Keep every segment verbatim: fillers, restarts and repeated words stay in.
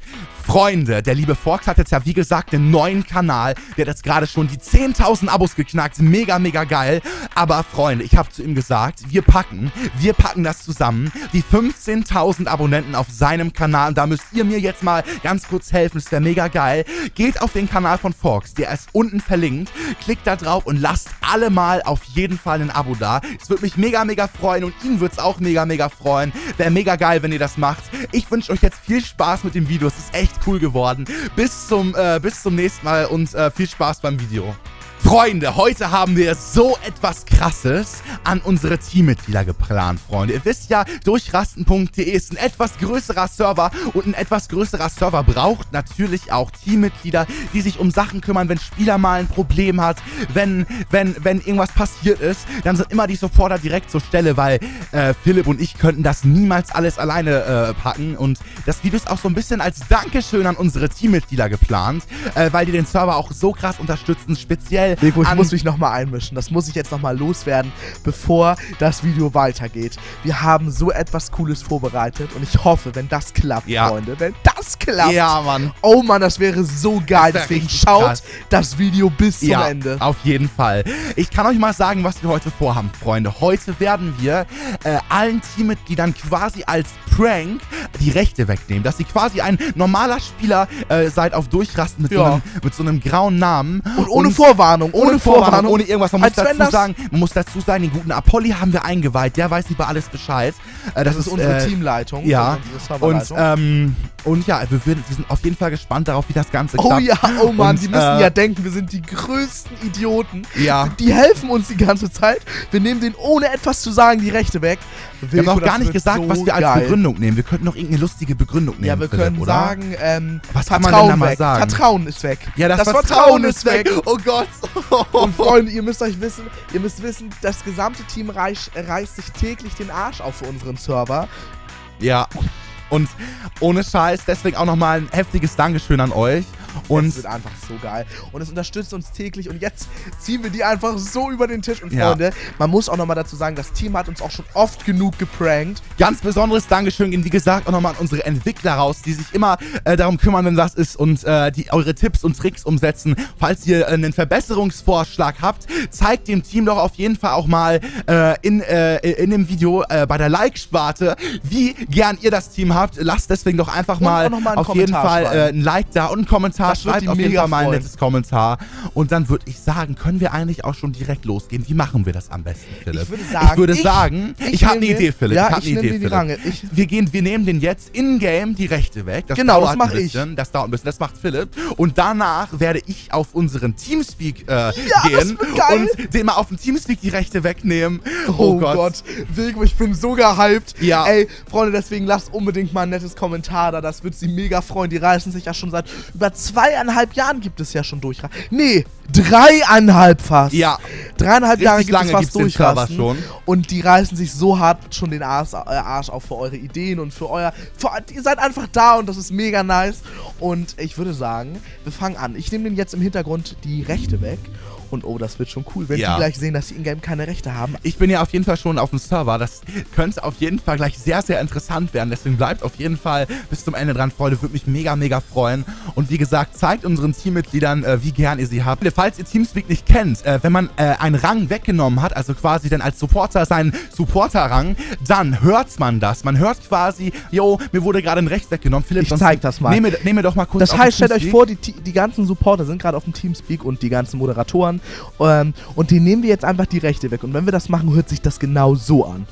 Freunde, der liebe Forks hat jetzt ja wie gesagt einen neuen Kanal. Der hat jetzt gerade schon die zehntausend Abos geknackt. Mega, mega geil. Aber Freunde, ich habe zu ihm gesagt, wir packen, wir packen das zusammen. Die fünfzehntausend Abonnenten auf seinem Kanal. Und da müsst ihr mir jetzt mal ganz kurz helfen. Das wäre mega geil. Geht auf den Kanal von Forks. Der ist unten verlinkt. Klickt da drauf und lasst alle mal auf jeden Fall ein Abo da. Es würde mich mega, mega freuen. Und ihn würde es auch mega, mega freuen. Wäre mega geil, wenn ihr das macht. Ich wünsche euch jetzt viel Spaß mit dem Video. Es ist echt cool geworden. Bis zum, äh, bis zum nächsten Mal und äh, viel Spaß beim Video. Freunde, heute haben wir so etwas Krasses an unsere Teammitglieder geplant, Freunde. Ihr wisst ja, durchrasten punkt de ist ein etwas größerer Server und ein etwas größerer Server braucht natürlich auch Teammitglieder, die sich um Sachen kümmern, wenn ein Spieler mal ein Problem hat, wenn, wenn, wenn irgendwas passiert ist, dann sind immer die Supporter direkt zur Stelle, weil äh, Philipp und ich könnten das niemals alles alleine äh, packen und das Video ist auch so ein bisschen als Dankeschön an unsere Teammitglieder geplant, äh, weil die den Server auch so krass unterstützen, speziell Lego, ich muss mich nochmal einmischen. Das muss ich jetzt nochmal loswerden, bevor das Video weitergeht. Wir haben so etwas Cooles vorbereitet und ich hoffe, wenn das klappt, ja. Freunde, wenn das klappt. Ja, Mann. Oh Mann, das wäre so geil. Wär Deswegen schaut krass. das Video bis zum ja, Ende. Auf jeden Fall. Ich kann euch mal sagen, was wir heute vorhaben, Freunde. Heute werden wir äh, allen Teammitgliedern quasi als Prank die Rechte wegnehmen. Dass ihr quasi ein normaler Spieler äh, seid auf Durchrasten mit, Ja. so einem, mit so einem grauen Namen. Und ohne und Vorwarnung. Ohne, Ohne Vorwarnung, Vorwarnung. ohne irgendwas. Man muss, Als wenn dazu das- sagen, man muss dazu sagen, den guten Apolli haben wir eingeweiht. Der weiß über alles Bescheid. Äh, das, Das ist unsere äh, Teamleitung. Ja, unsere und, Serverleitung. ähm, und ja, wir, würden, wir sind auf jeden Fall gespannt darauf, wie das Ganze Oh klappt. ja, oh Mann, Und, die müssen äh, ja denken, wir sind die größten Idioten. Ja. Die helfen uns die ganze Zeit. Wir nehmen denen ohne etwas zu sagen die Rechte weg. Wir haben Wilko, auch gar das nicht wird gesagt, so was wir als geil. Begründung nehmen. Wir könnten noch irgendeine lustige Begründung nehmen, Ja, wir Philipp, können oder? sagen, ähm, Was kann man Vertrauen denn da mal weg. sagen? Vertrauen ist weg. Ja, das, das Vertrauen, Vertrauen ist ist weg. weg. Oh Gott. Und Freunde, ihr müsst euch wissen, ihr müsst wissen, das gesamte Team reich, reißt sich täglich den Arsch auf für unseren Server. Ja, und ohne Scheiß, deswegen auch nochmal ein heftiges Dankeschön an euch. Und es wird einfach so geil. Und es unterstützt uns täglich. Und jetzt ziehen wir die einfach so über den Tisch. Und Ja. Freunde, man muss auch nochmal dazu sagen, das Team hat uns auch schon oft genug geprankt. ganz besonderes Dankeschön gehen, wie gesagt, auch nochmal an unsere Entwickler raus, die sich immer äh, darum kümmern, wenn was ist und äh, die eure Tipps und Tricks umsetzen. Falls ihr äh, einen Verbesserungsvorschlag habt, zeigt dem Team doch auf jeden Fall auch mal äh, in, äh, in dem Video äh, bei der Like-Sparte, wie gern ihr das Team habt. Lasst deswegen doch einfach Und mal auch noch mal einen auf jeden Kommentar Fall äh, schreiben. ein Like da und einen Kommentar. Das wird Schreibt die auf jeden mega Fall mal ein freuen. nettes Kommentar. Und dann würde ich sagen, können wir eigentlich auch schon direkt losgehen. Wie machen wir das am besten, Philipp? Ich würde sagen, ich, würde ich- sagen, ich, ich habe eine nehme Idee, den- Philipp. ja, ich habe ich eine nehme Idee, den die Philipp. Range. Ich- wir, gehen, wir nehmen den jetzt in-game die Rechte weg. Das Genau, dauert das mach ein bisschen. ich. Das dauert ein bisschen. Das macht Philipp. Und danach werde ich auf unseren Teamspeak äh, das gehen wird geil. und dem mal auf dem Teamspeak die Rechte wegnehmen. Oh, Gott. Wilko, ich bin so gehypt. Ja. Ey, Freunde, deswegen lasst unbedingt mal ein nettes Kommentar da. Das wird sie mega freuen. Die reißen sich ja schon seit über zweieinhalb Jahren gibt es ja schon durch. Nee, dreieinhalb fast. Ja. Dreieinhalb Richtig Jahre gibt lange es fast gibt's den Server durchrasten. schon. Und die reißen sich so hart schon den Arsch, äh, Arsch auf für eure Ideen und für euer... Für, ihr seid einfach da und das ist mega nice. Und ich würde sagen, wir fangen an. Ich nehme den jetzt im Hintergrund die Rechte weg. Und oh, das wird schon cool, wenn Ja. die gleich sehen, dass die in-game keine Rechte haben. Ich bin ja auf jeden Fall schon auf dem Server. Das könnte auf jeden Fall gleich sehr, sehr interessant werden. Deswegen bleibt auf jeden Fall bis zum Ende dran, Freunde. Würde mich mega, mega freuen. Und wie gesagt, zeigt unseren Teammitgliedern, äh, wie gern ihr sie habt. Falls ihr Teamspeak nicht kennt, äh, wenn man äh, einen Rang weggenommen hat, also quasi dann als Supporter seinen Supporter-Rang, dann hört man das. Man hört quasi, yo, mir wurde gerade ein Recht weggenommen. Philipp, Ich sonst zeig das mal. Nehme, nehme doch mal kurz Das auf heißt, den stellt euch Teamspeak. vor, die, die ganzen Supporter sind gerade auf dem Teamspeak und die ganzen Moderatoren. Ähm, und denen nehmen wir jetzt einfach die Rechte weg. Und wenn wir das machen, hört sich das genau so an.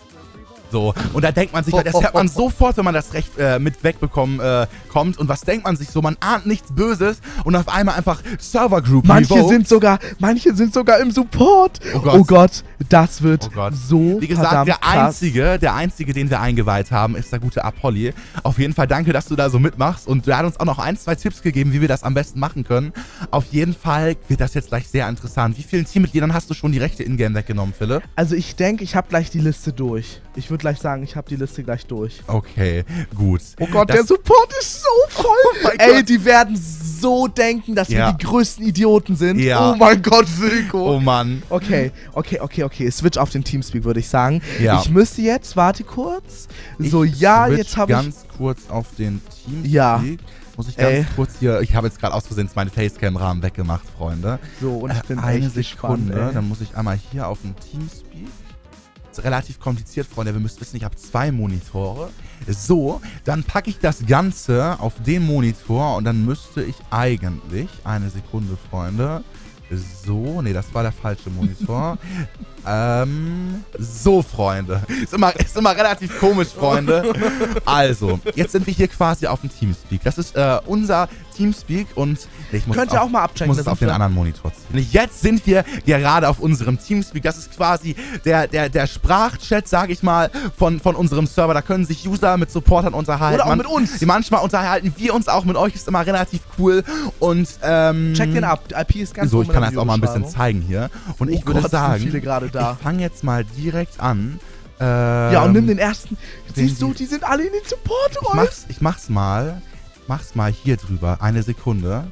So, und da denkt man sich, das hört man sofort, wenn man das Recht äh, mit wegbekommen äh, kommt. Und was denkt man sich so? Man ahnt nichts Böses und auf einmal einfach Server Group Manche revoked. sind sogar, manche sind sogar im Support. Oh Gott. Oh Gott, das wird Oh Gott. so Wie gesagt, verdammt der krass. einzige, der einzige, den wir eingeweiht haben, ist der gute Apolli. Auf jeden Fall danke, dass du da so mitmachst. Und du hast uns auch noch ein, zwei Tipps gegeben, wie wir das am besten machen können. Auf jeden Fall wird das jetzt gleich sehr interessant. Wie vielen Teammitgliedern hast du schon die Rechte in-game weggenommen, Philipp? Also ich denke, ich habe gleich die Liste durch. Ich würde gleich sagen, ich habe die Liste gleich durch. Okay, gut. Oh Gott, Das- der Support ist so voll. Oh mein Ey, Gott. die werden so denken, dass Ja. wir die größten Idioten sind. Ja. Oh mein Gott, Wilko. Oh Mann. Okay, okay, okay, okay. Switch auf den Teamspeak, würde ich sagen. Ja. Ich müsste jetzt, warte kurz. So, Ich ja, switch jetzt habe ich... ganz kurz auf den Teamspeak. Ja. Muss ich ganz Ey. kurz hier, ich habe jetzt gerade aus Versehen meine Facecam-Rahmen weggemacht, Freunde. So, und ich bin äh, eine echt Sekunde, gespannt, ey. dann muss ich einmal hier auf den Teamspeak. Ist relativ kompliziert, Freunde, wir müsst wissen, ich habe zwei Monitore. So, dann packe ich das Ganze auf den Monitor und dann müsste ich eigentlich, eine Sekunde, Freunde, so, nee, das war der falsche Monitor. ähm, so, Freunde. Ist immer, ist immer relativ komisch, Freunde. Also, jetzt sind wir hier quasi auf dem Teamspeak. Das ist äh, unser Teamspeak und nee, ich muss Könnt es ihr auf, auch mal ich abchecken. muss es das auf sind den wir- anderen Monitor ziehen. Und jetzt sind wir gerade auf unserem Teamspeak. Das ist quasi der, der, der Sprachchat, sage ich mal, von, von unserem Server. Da können sich User mit Supportern unterhalten. Oder auch Man- mit uns. Manchmal unterhalten wir uns auch mit euch. Ist immer relativ cool. Und ähm, Check den ab. Die I P ist ganz so, oben ich in kann der das auch mal ein bisschen Videobeschreibung. zeigen hier. Und Oh ich würde Gott, sind sagen, viele gerade da. ich fange jetzt mal direkt an. Ähm, Ja, und nimm den ersten. den Siehst du, die- die sind alle in den Support ich mach's, ich mach's mal. Ich mach's mal hier drüber. Eine Sekunde.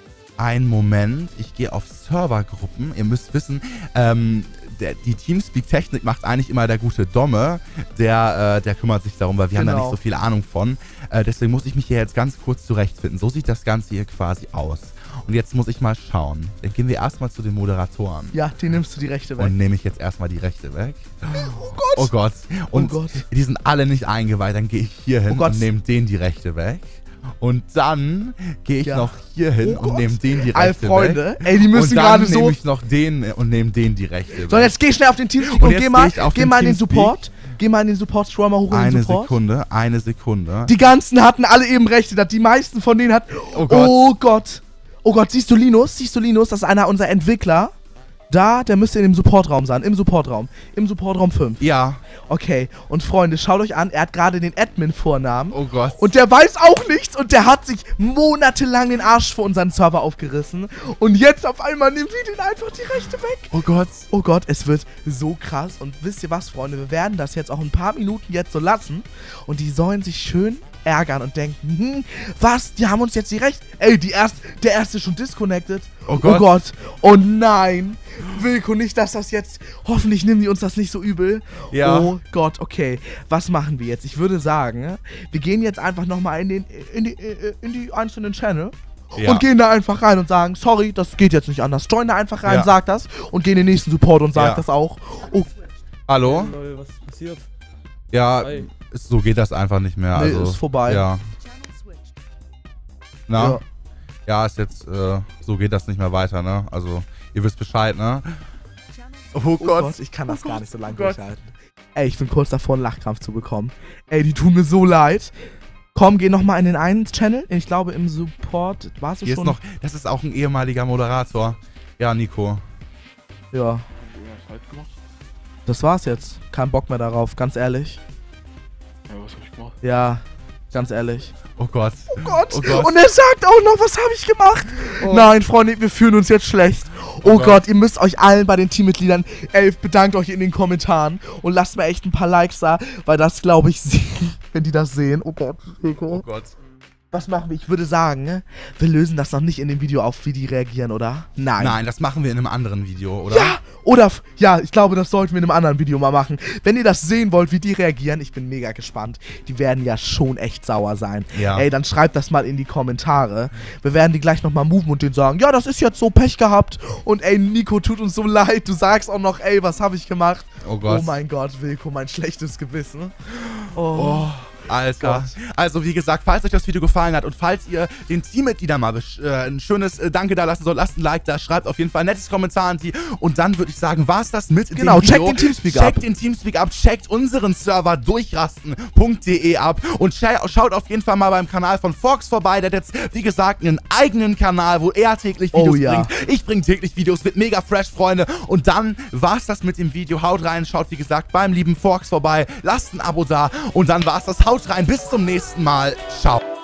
Ein Moment. Ich gehe auf Servergruppen. Ihr müsst wissen, ähm, der, die Teamspeak-Technik macht eigentlich immer der gute Domme. Der, äh, der kümmert sich darum, weil wir haben da Genau. nicht so viel Ahnung von. Äh, deswegen muss ich mich hier jetzt ganz kurz zurechtfinden. So sieht das Ganze hier quasi aus. Und jetzt muss ich mal schauen. Dann gehen wir erstmal zu den Moderatoren. Ja, den nimmst du die rechte weg. Und nehme ich jetzt erstmal die rechte weg. Oh Gott. Oh Gott. Und Oh Gott. die sind alle nicht eingeweiht. Dann gehe ich hier hin Oh Gott. und nehme den die rechte weg. Und dann gehe ich Ja. noch hier hin Oh und Gott. neme den die All rechte Freunde, weg. ey, die müssen und dann gerade so... nehme ich noch den und nehme den die rechte weg. So, jetzt geh schnell auf den Teamspeak Und und, jetzt geh mal, geh ich auf geh den mal in den Teamspeak. Support. Geh mal in den Support, scroll mal hoch in Eine den Support. Sekunde, eine Sekunde. Die ganzen hatten alle eben rechte. Die meisten von denen hatten... Oh Gott. Oh Gott. Oh Gott, siehst du Linus? Siehst du Linus? Das ist einer unserer Entwickler. Da, der müsste in dem Supportraum sein. Im Supportraum. Im Supportraum fünf. Ja. Okay. Und Freunde, schaut euch an. Er hat gerade den Admin-Vornamen. Oh Gott. Und der weiß auch nichts und der hat sich monatelang den Arsch für unseren Server aufgerissen. Und jetzt auf einmal nehmen wir den einfach die Rechte weg. oh Gott. Oh Gott, es wird so krass. Und wisst ihr was, Freunde? Wir werden das jetzt auch ein paar Minuten jetzt so lassen. Und die sollen sich schön ärgern und denken, hm, was? Die haben uns jetzt die Rechte... Ey, die erst, der erste ist schon disconnected. Oh Gott. Oh Gott. Oh nein. Wilko, nicht, dass das jetzt... Hoffentlich nehmen die uns das nicht so übel. Ja. Oh Gott, okay. Was machen wir jetzt? Ich würde sagen, wir gehen jetzt einfach nochmal in, den, in, die, in die einzelnen Channel. Ja. Und gehen da einfach rein und sagen, sorry, das geht jetzt nicht anders. Join da einfach rein, Ja. sag das und geh in den nächsten Support und sag Ja. das auch. Oh, Hallo? Lol, was ist passiert? Ja, Hi. so geht das einfach nicht mehr. Nee, Also, ist vorbei. Ja. Na? ja. Ja. Ja, ist jetzt, äh, so geht das nicht mehr weiter, ne? Also, ihr wisst Bescheid, ne? Oh Oh Gott, ich kann das Oh gar Gott, nicht so lange oh Gott. durchhalten. Ey, ich bin kurz davor, einen Lachkrampf zu bekommen. Ey, die tun mir so leid. Komm, geh nochmal in den einen Channel. Ich glaube, im Support warst du Hier schon. ist noch, das ist auch ein ehemaliger Moderator. Ja, Nico. Ja, Was halt gemacht? das war's jetzt. Kein Bock mehr darauf, ganz ehrlich. Ja, was hab ich gemacht? Ja, ganz ehrlich. Oh Gott. Oh Gott. Oh Gott. Und er sagt auch noch, was habe ich gemacht? Oh. Nein, Freunde, wir fühlen uns jetzt schlecht. Oh, Oh Gott. Gott. ihr müsst euch allen bei den Teammitgliedern, ey, bedankt euch in den Kommentaren und lasst mir echt ein paar Likes da, weil das glaube ich, sie, wenn die das sehen. Oh Gott, Rico. Oh Gott. Was machen wir? Ich würde sagen, ne, wir lösen das noch nicht in dem Video auf, wie die reagieren, oder? Nein. Nein, das machen wir in einem anderen Video, oder? Ja, oder, f- ja, ich glaube, das sollten wir in einem anderen Video mal machen. Wenn ihr das sehen wollt, wie die reagieren, ich bin mega gespannt. Die werden ja schon echt sauer sein. Ja. Ey, dann schreibt das mal in die Kommentare. Wir werden die gleich nochmal moven und denen sagen, ja, das ist jetzt so Pech gehabt. Und ey, Nico, tut uns so leid. Du sagst auch noch, ey, was habe ich gemacht? Oh Gott. Oh mein Gott, Wilko, mein schlechtes Gewissen. Oh. Oh, Alter. Gott. Also, wie gesagt, falls euch das Video gefallen hat und falls ihr den Teammitgliedern mal besch- äh, ein schönes äh, Danke da lassen sollt, lasst ein Like da, schreibt auf jeden Fall ein nettes Kommentar an die. Und dann würde ich sagen, war's das mit Genau, dem Video. checkt den Teamspeak checkt ab. Checkt den Teamspeak ab, checkt unseren Server durchrasten punkt de ab und scha schaut auf jeden Fall mal beim Kanal von Fox vorbei. Der hat jetzt, wie gesagt, einen eigenen Kanal, wo er täglich Videos Oh ja. bringt. Ich bringe täglich Videos, wird mega fresh, Freunde. Und dann war's das mit dem Video. Haut rein, schaut, wie gesagt, beim lieben Fox vorbei. Lasst ein Abo da. Und dann war's das. Haut rein. Bis zum nächsten Mal. Ciao.